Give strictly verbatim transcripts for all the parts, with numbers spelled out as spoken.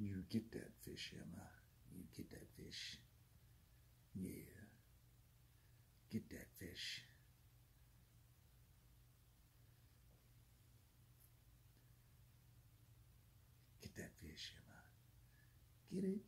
You get that fish, Emma. You get that fish. Yeah. Get that fish. Get that fish, Emma. Get it?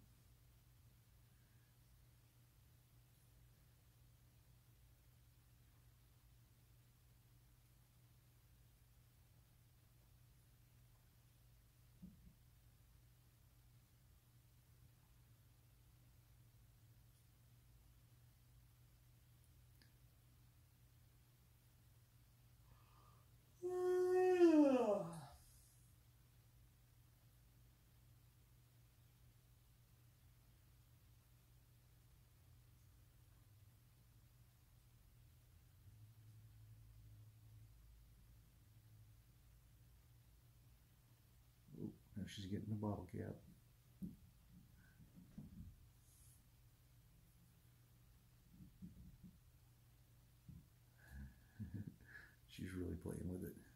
Now she's getting the bottle cap. She's really playing with it.